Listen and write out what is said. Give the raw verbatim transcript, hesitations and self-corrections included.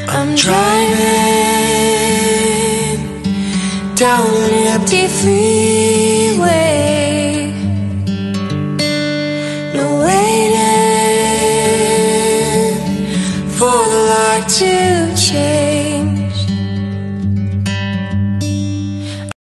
I'm driving down an empty freeway, no waiting for the light to